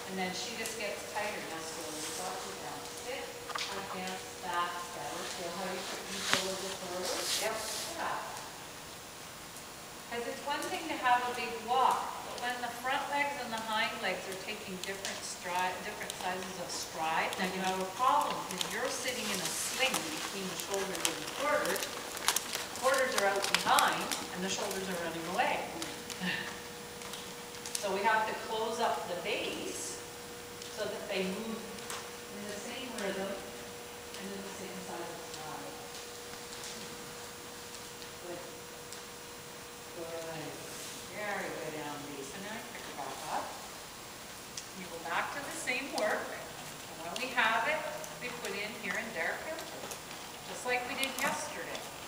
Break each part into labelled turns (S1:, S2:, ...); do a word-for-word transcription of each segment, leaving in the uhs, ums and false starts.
S1: And then she just gets tighter. Now slowly drop it down. Sit, advance, back, better. Feel how you put these a little bit forward? Yep. Yeah. Because it's one thing to have a big walk, but when the front legs and the hind legs are taking different stride, different sizes of stride, then you have a problem because you're sitting in a sling between the shoulders and the quarters. Quarters are out behind, and the shoulders are running away. So we have to close up the base so that they move in the same rhythm and in the same size of stride. Good. Good. Very good, Andy. So now I pick it back up. You go back to the same work. And when we have it, we put in here and there counter. Just like we did yesterday.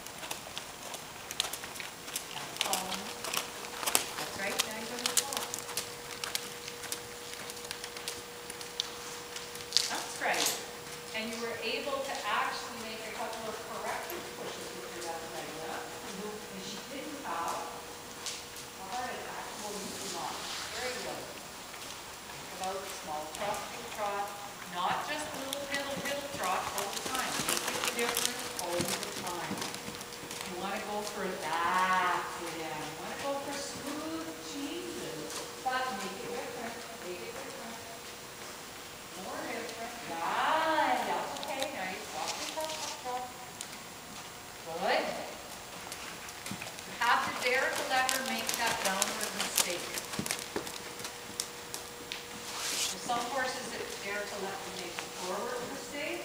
S1: That's right, now you go to the top. That's right. And you were able to actually make a couple of corrective pushes with your left leg up. And she didn't have a heart attack. Well, you do not. Very good. Think about small trot, big trot. Not just little piddle piddle trot all the time. Make it different all the time. You want to go for that. Yeah. You want to go for smooth changes, but make it different. Make it different. More different. Right. That's okay. Now you stop yourself up. Good. You have to dare to let her make that downward mistake. There's some horses that dare to let them make a forward mistake.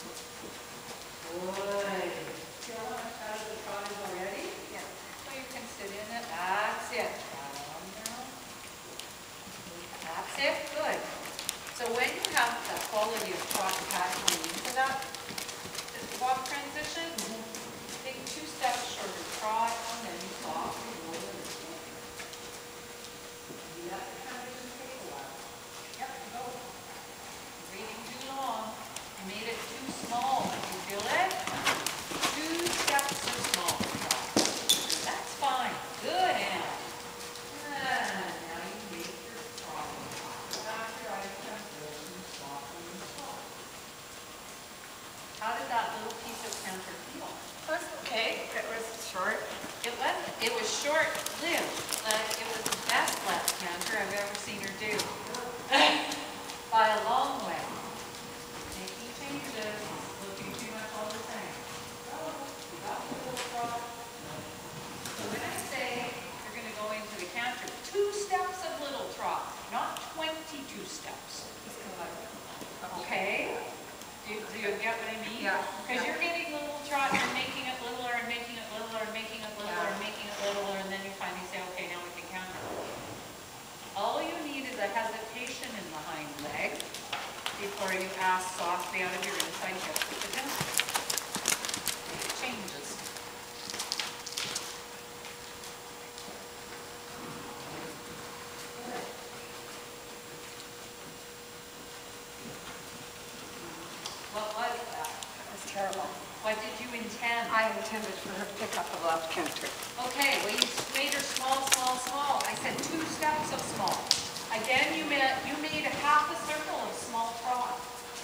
S1: Good. Feel how much out of the trot is already? Yeah. So you can sit in it. That's it. Down now. That's it. Good. So when you have that quality of trot pattern going into that walk transition, mm-hmm. take two steps shorter trot, and then you softly roll it. You let the transition take a while. Yep, go. You're waiting too long. You made it too small. You feel it? Two steps are small. That's fine. Good, Anna. And now you make your trot. After I transition, soften and soft. How did that little piece of canter feel?
S2: That's okay. It was short.
S1: It was. It was short-lived. Like it was the best left canter I've ever seen her do. By a long way. Making changes, looking too much all the same. Oh, you got the little trot. So when I say you're going to go into the canter, two steps of little trot, not twenty-two steps. Okay? Do you, do you get what I mean?
S2: Yeah.
S1: Because
S2: yeah.
S1: you're getting little trot, you're making it littler and making it littler and making it littler and making it littler, and then you finally say, okay, now we can counter. All you need is a hesitation in the hind leg before you pass softly out of your inside hip with the counter. It changes. What was that?
S2: That was terrible.
S1: What did you intend?
S2: I intended for her to pick up a left counter.
S1: Okay, well you made her small, small, small. I said two steps of small. Again, you made, you made a half a circle of small trot.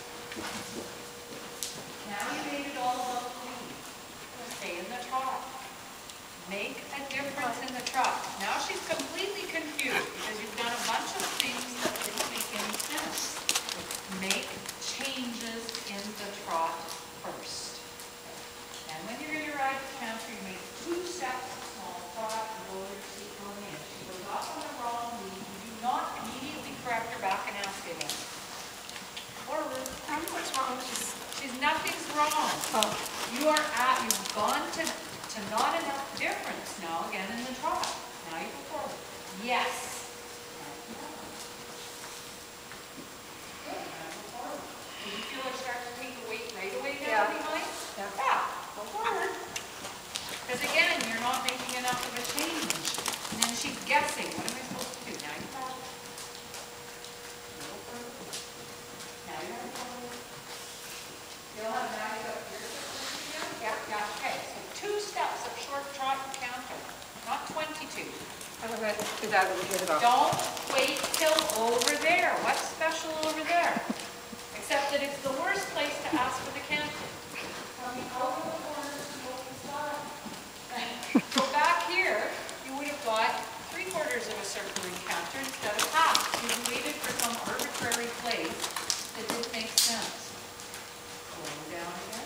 S1: Now you made it all about clean. Stay in the trot. Make a difference in the trot. Now she's completely confused because you've done a bunch of things that didn't make any sense. Make changes in the trot first. And when you're in your right counter, you make two steps of small trot and roll your seat going in. She goes off on the wrong knee. You do not immediately correct her back and ask again. Forward.
S2: Um, what's wrong? She's,
S1: She's nothing's wrong.
S2: oh.
S1: You are at, you've gone to, to not enough difference now again in the trot. Now you go forward. Yes. Do you feel like start to take the weight right away down
S2: Yeah.
S1: behind?
S2: Yeah.
S1: Yeah, go forward. Because again, you're not making enough of a change. And then she's guessing, what am I supposed to do? Now you go. Go forward. Now you go forward. You'll have now you up here. Yeah, yeah, okay. So two steps of short trot and counter, not twenty-two.
S2: I'm going to do that a little bit about.
S1: Don't wait till over there. What what's special over there? Except that it's the worst place to ask for the canter. Coming over the corner to the open side. So back here, you would have got three quarters of a circle in canter instead of half. You waited for some arbitrary place that didn't make sense. Slow down again.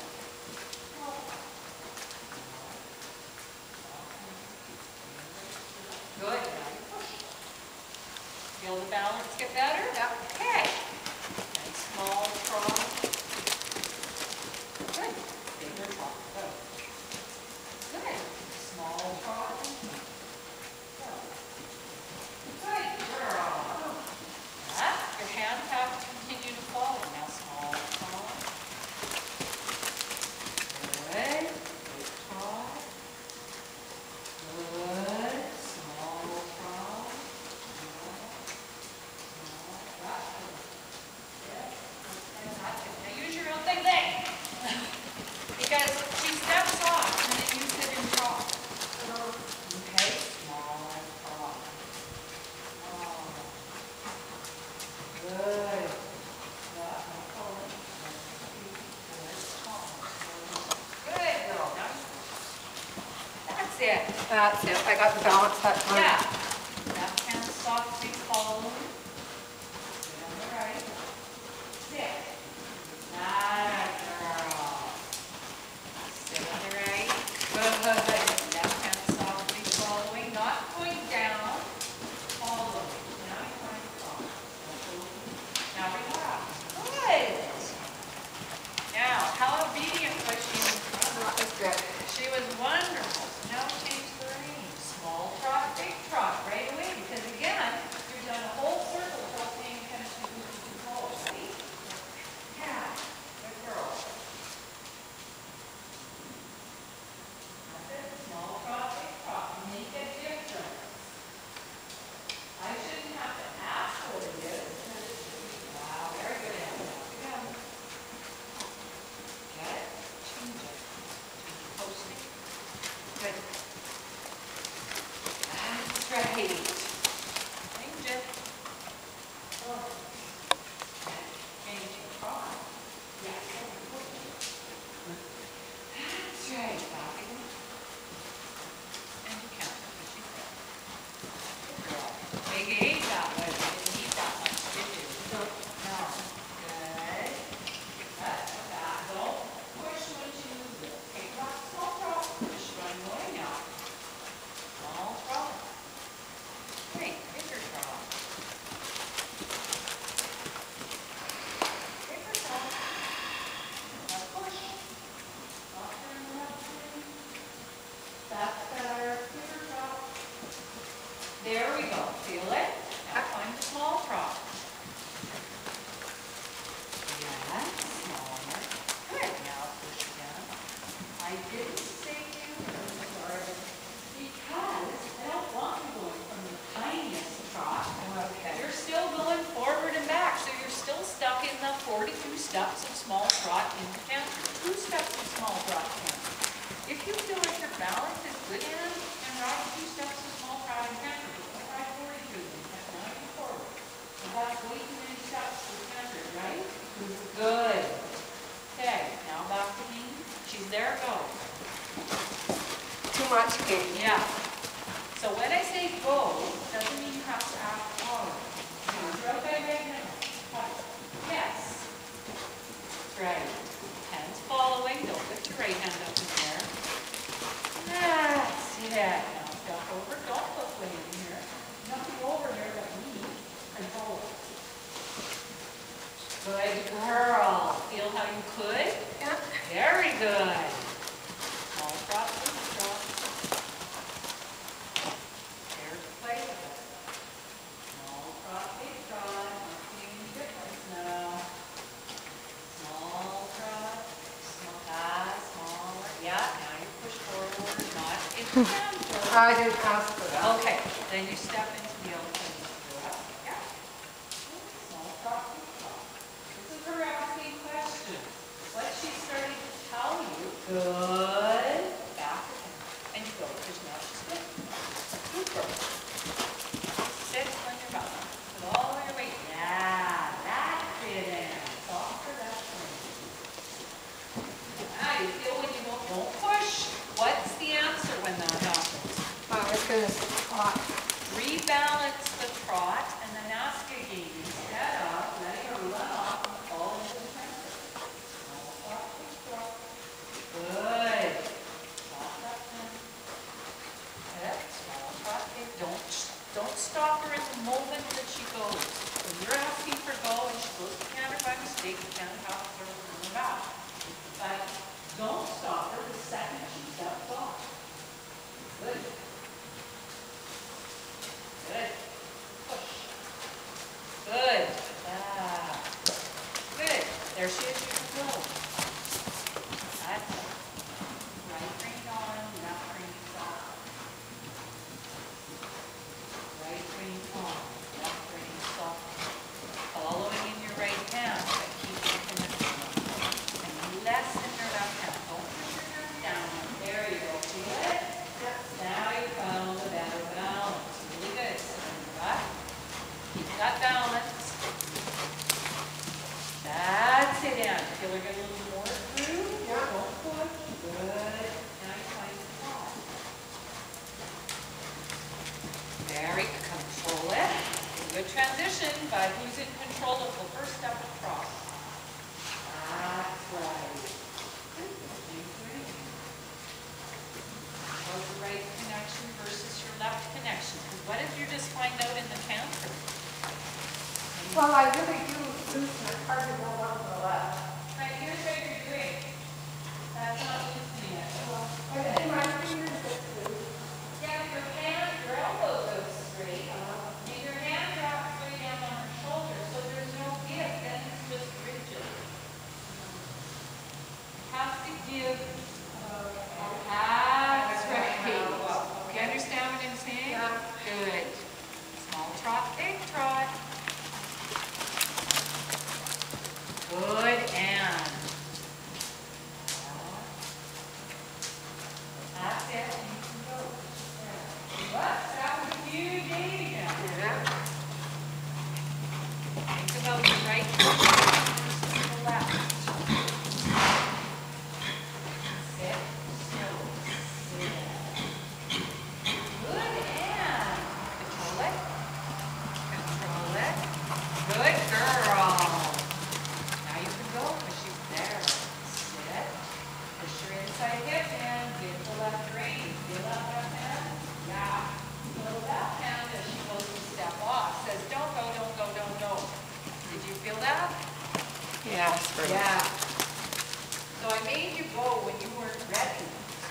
S1: Good. Now you push. Feel the balance get better?
S2: Yep.
S1: Okay. And small trot. Good. Bigger trot. Good. Good. Small trot. Good girl. Yeah. Your hands have to continue to follow. Now small trot. Good. Big trot. Good. Small trot. Now use your real big leg. Because she steps off and then you sit and trot. Okay, small trot. Oh. Good. Good girl. Now that's it.
S2: That's it. I got the balance that time.
S1: Yeah. Left hand softly following. Sit on the right. Sit. That girl. Sit on the right. Good. Left hand softly following. Not going down. Following. Now you're trying to follow. Now relax. Good. Now, how obedient was she?
S2: That was good.
S1: She was wonderful. Now change the range. Small trot, big trot right away. Because again, you've done a whole circle without paying attention to who you control, right? Yeah. Good girl. That's it. Small trot, big trot. Make a difference. I shouldn't have to ask what it is. Wow, very good. Again. Get it? Change it. Posting. Good. That's right. Change it. Oh. Change it. Try. Yes. That's right. Back again. And you count. What you said. Good girl. Big eight that way. You didn't need that much, did you? No. No. Good. That's that. Don't push when you move it. Take that small drop. Push one more now. Small drop. Great. Bigger drop. Bigger drop. Now push. Not turn left turn. That's better. Bigger drop. There we go. Feel it? Now find the small drop. Yes, smaller. Good. Now push again. I didn't say you started because I don't want you going from the tiniest trot.
S2: Okay.
S1: You're still going forward and back, so you're still stuck in the forty-two steps of small trot in the canter. Two steps of small trot canter. If you feel like your balance is good in and ride two steps of small trot in canter, don't ride forty-two and now you're forward. So that's way too many steps for canter, right? Good. Okay, now back to me. She's there, go.
S2: Too much game.
S1: Yeah. So when I say go, doesn't mean you have to act forward. Throw by right now. Yes. That's right. Hands following. Don't lift your right hand up in the air. That's it. Now step over. Don't look way in here. Nothing over there but me. Control it. Good girl. Feel how you could?
S2: Yeah.
S1: Very good. Small drop, big drop. There's the play with it. Small drop, big drop. Not seeing any difference now. Small drop, small pass, smaller. Yeah, now you push forward, not into canter.
S2: I didn't ask for that.
S1: Okay, then you step into the other thing. Yeah. Small drop, big drop. This is her asking questions. What she's starting to tell you. Good. Back again. And you go, because now she's good. Super. Sit on your belly. Put all your weight. Yeah. Good. Ah. Good. There she is. You can go. That's it. Right rein on, left rein soft. Right rein on, left rein soft. Following in your right hand, but keeping connection. And less in your left hand. Don't put your hand down. There you go. See it? Now you found a better balance. Really good. Stand up. Keep that balance. That's it, Ann. Feel her get a little more through?
S2: Yeah.
S1: Don't push. Good. Now you find the spot. Very good. Control it. Good transition, but who's in control of the first step across? That's right. Good. Thank you. How's the right connection versus your left connection? Because what did you just find out in the counter?
S2: Well, I really do loosen it hard to go down to the left.
S1: Right, here's what you're doing. That's not loosening it.
S2: I think my fingers get loose.
S1: Yeah, your hand, your elbow goes straight. And your hand drops straight down on her shoulder, so there's no give, then it's just rigid. Has to give. That's right. You understand what I'm saying?
S2: Yeah.
S1: Good. Small trot, big trot. Good, and. That's it, and you can go. What? That was a huge aid again.
S2: Yeah.
S1: Think about the right versus the left. Sit, slow, sit. Good, and control it. Control it. Good girl. Now you can go, because she's there. Sit. Push your inside hip and give the left rein. Feel that left hand? Yeah. So the left hand, as she goes to step off, says, don't go, don't go, don't go. Did you feel that?
S2: Yes.
S1: Yeah. So I made you go when you weren't ready.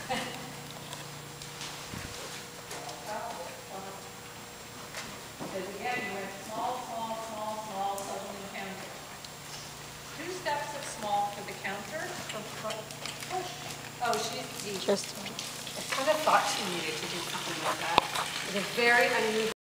S1: Because again, you went small, small, small, small, suddenly counter. Two steps of small for the counter. Push. Oh, she's
S2: Just, I kind of thought she needed to do something like that. It's a very unusual